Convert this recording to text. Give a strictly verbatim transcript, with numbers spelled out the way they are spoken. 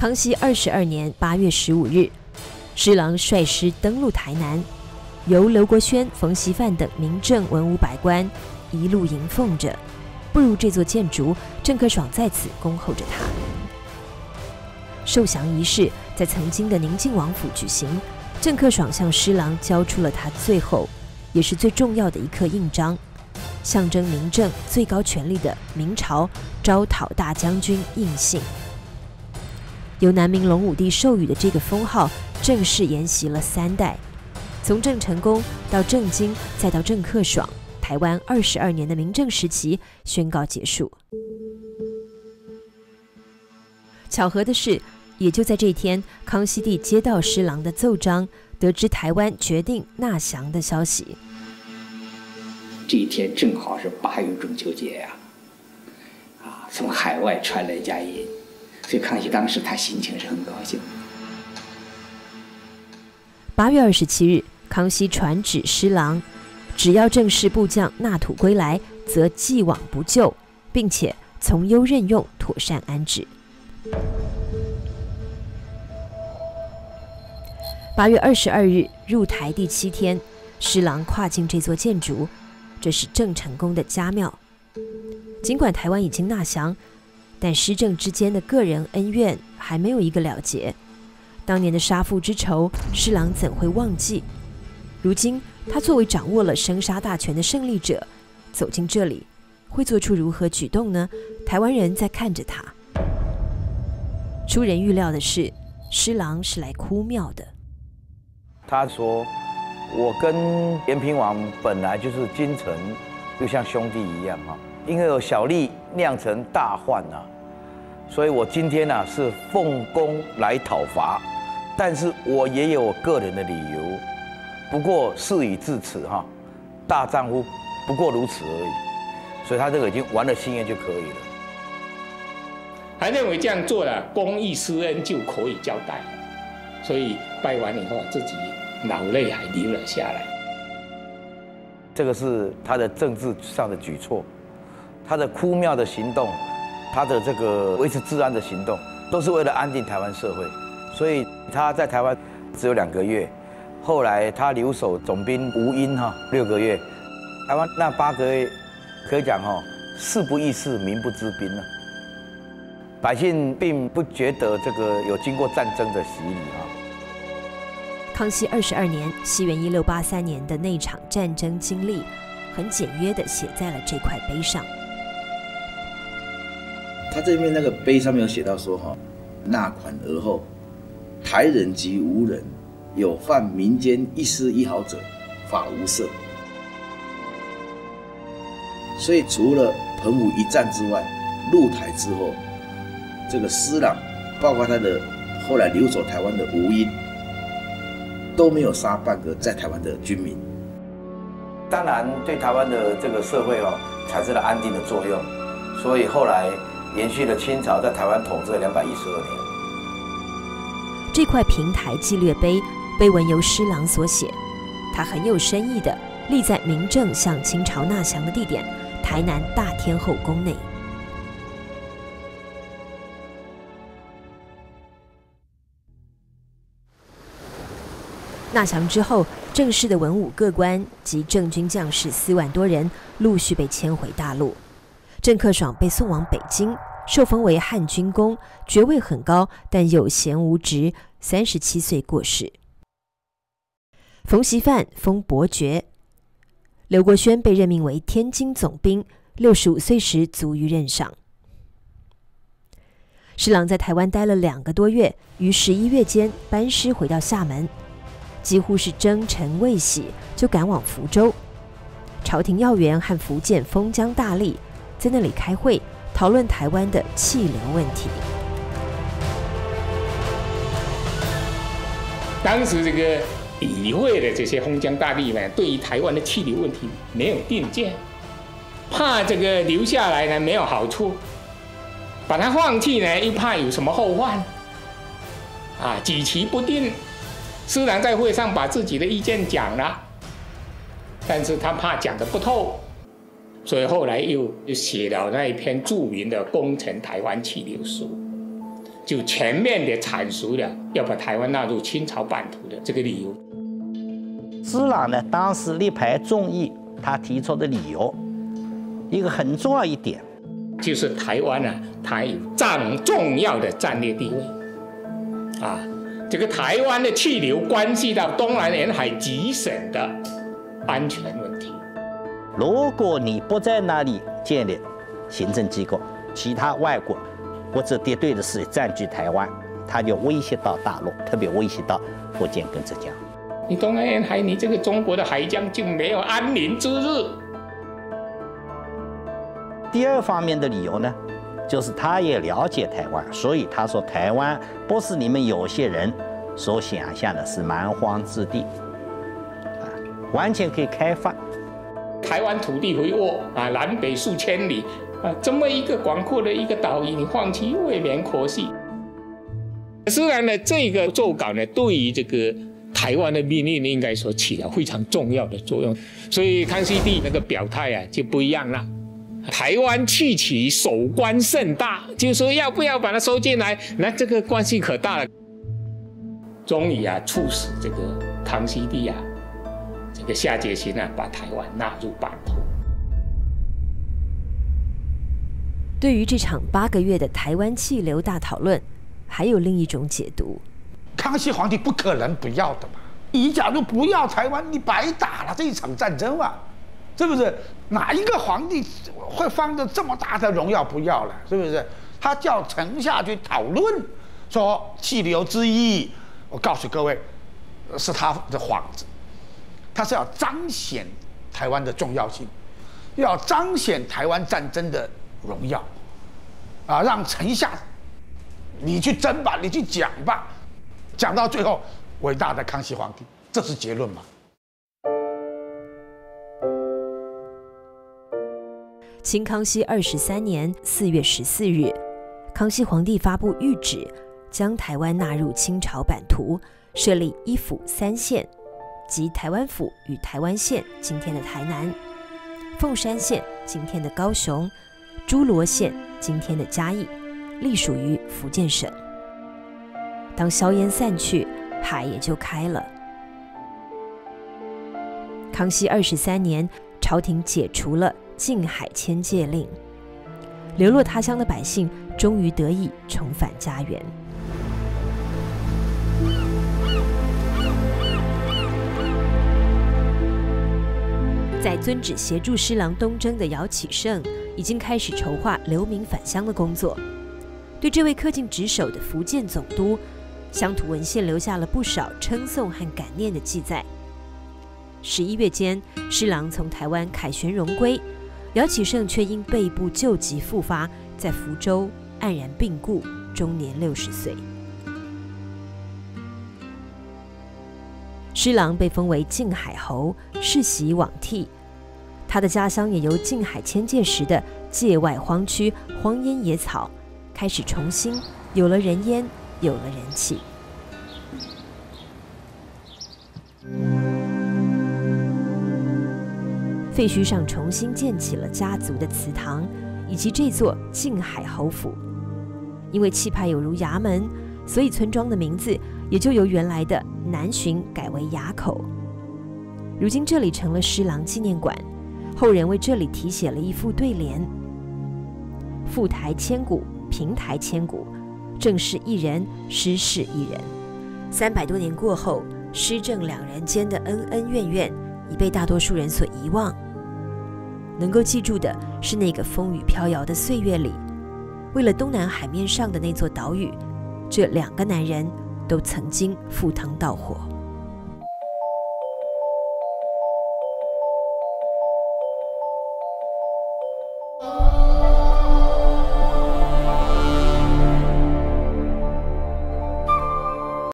康熙二十二年八月十五日，施琅率师登陆台南，由刘国轩、冯锡范等明正文武百官一路迎奉着。步入这座建筑，郑克爽在此恭候着他。受降仪式在曾经的宁靖王府举行，郑克爽向施琅交出了他最后也是最重要的一颗印章，象征明正最高权力的明朝招讨大将军印信。由南明隆武帝授予的这个封号，正式沿袭了三代，从郑成功到郑经，再到郑克爽，台湾二十二年的明正时期宣告结束。巧合的是，也就在这一天，康熙帝接到施琅的奏章，得知台湾决定纳降的消息。 这一天正好是八月中秋节呀、啊，啊，从海外传来佳音，所以康熙当时他心情是很高兴。 八月二十七日，康熙传旨施琅，只要正式部将纳土归来，则既往不咎，并且从优任用，妥善安置。八月二十二日入台第七天，施琅跨进这座建筑，这是郑成功的家庙。尽管台湾已经纳降，但施郑之间的个人恩怨还没有一个了结。当年的杀父之仇，施琅怎会忘记？如今他作为掌握了生杀大权的胜利者，走进这里，会做出如何举动呢？台湾人在看着他。出人预料的是，施琅是来哭庙的。 他说：“我跟延平王本来就是君臣，就像兄弟一样哈，因为有小利酿成大患啊，所以我今天啊是奉公来讨伐，但是我也有我个人的理由。不过事已至此哈，大丈夫不过如此而已，所以他这个已经完了心愿就可以了。 还认为这样做了，公义施恩就可以交代，所以拜完以后自己老泪还流了下来。 这个是他的政治上的举措，他的哭庙的行动，他的这个维持治安的行动，都是为了安定台湾社会。所以他在台湾只有两个月，后来他留守总兵吴英哈六个月，台湾那八个月可以讲哈，事不议事，民不知兵了。百姓并不觉得这个有经过战争的洗礼啊。 康熙二十二年，西元一六八三年的那场战争经历，很简约地写在了这块碑上。 他这边那个碑上面有写到说哈，纳款而后，台人及吴人有犯民间一丝一毫者，法无赦。所以除了澎湖一战之外，入台之后，这个施琅，包括他的后来留守台湾的吴英，都没有杀半个在台湾的军民。 当然，对台湾的这个社会哦，产生了安定的作用，所以后来延续了清朝在台湾统治了两百一十二年。 这块平台纪略碑，碑文由施琅所写，他很有深意的立在明正向清朝纳降的地点——台南大天后宫内。纳降之后，郑氏的文武各官及郑军将士四万多人陆续被迁回大陆。郑克爽被送往北京，受封为汉军公，爵位很高，但有闲无职，三十七岁过世。冯锡范封伯爵，刘国轩被任命为天津总兵，六十五岁时卒于任上。施琅在台湾待了两个多月，于十一月间班师回到厦门。几乎是征尘未洗，就赶往福州。朝廷要员和福建封疆大吏在那里开会，讨论台湾的气流问题。 当时这个议会的这些封疆大吏们，对于台湾的气流问题没有定见，怕这个留下来呢没有好处，把它放弃呢又怕有什么后患，啊，举棋不定。施琅在会上把自己的意见讲了，但是他怕讲得不透，所以后来又又写了那一篇著名的《攻城台湾气流书》。 就全面地阐述了要把台湾纳入清朝版图的这个理由。 施琅呢，当时力排众议，他提出的理由，一个很重要一点， 就是台湾啊，它有占重要的战略地位，啊，这个台湾的气流关系到东南沿海几省的安全问题。 如果你不在那里建立行政机构，其他外国或者敌对的势力占据台湾，它就威胁到大陆，特别威胁到福建跟浙江。 你东南沿海，你这个中国的海疆就没有安宁之日。 第二方面的理由呢，就是他也了解台湾，所以他说台湾不是你们有些人所想象的是蛮荒之地，啊，完全可以开放。 台湾土地肥沃啊，南北数千里啊，这么一个广阔的一个岛屿，你放弃未免可惜。虽然呢，这个奏稿呢，对于这个台湾的命运应该说起了非常重要的作用，所以康熙帝那个表态啊就不一样了。台湾去其守关甚大，就是说要不要把它收进来，那这个关系可大了。终于啊，促使这个康熙帝啊，这个下决心啊，把台湾纳入版图。 对于这场八个月的台湾气流大讨论，还有另一种解读。 康熙皇帝不可能不要的嘛！你假如不要台湾，你白打了这一场战争嘛，是不是？哪一个皇帝会放着这么大的荣耀不要了？是不是？他叫臣下去讨论，说气流之意，我告诉各位，是他的幌子，他是要彰显台湾的重要性，要彰显台湾战争的荣耀，啊，让臣下你去争吧，你去讲吧。讲到最后，伟大的康熙皇帝，这是结论吗？ 清康熙二十三年四月十四日，康熙皇帝发布谕旨，将台湾纳入清朝版图，设立一府三县，即台湾府与台湾县（今天的台南）、凤山县（今天的高雄）、诸罗县（今天的嘉义），隶属于福建省。当硝烟散去，海也就开了。康熙二十三年，朝廷解除了禁海迁界令，流落他乡的百姓终于得以重返家园。在遵旨协助施琅东征的姚启圣，已经开始筹划流民返乡的工作。对这位恪尽职守的福建总督，乡土文献留下了不少称颂和感念的记载。十一月间，施琅从台湾凯旋荣归，姚启圣却因背部旧疾复发，在福州黯然病故，终年六十岁。施琅被封为靖海侯，世袭罔替。他的家乡也由靖海迁界时的界外荒区、荒烟野草，开始重新有了人烟，有了人气。废墟上重新建起了家族的祠堂，以及这座靖海侯府。因为气派有如衙门，所以村庄的名字也就由原来的南浔改为崖口。如今这里成了施琅纪念馆，后人为这里题写了一副对联：富台千古，平台千古，正是一人，施是一人。三百多年过后，施政两人间的恩恩怨怨已被大多数人所遗忘。能够记住的是那个风雨飘摇的岁月里，为了东南海面上的那座岛屿，这两个男人都曾经赴汤蹈火。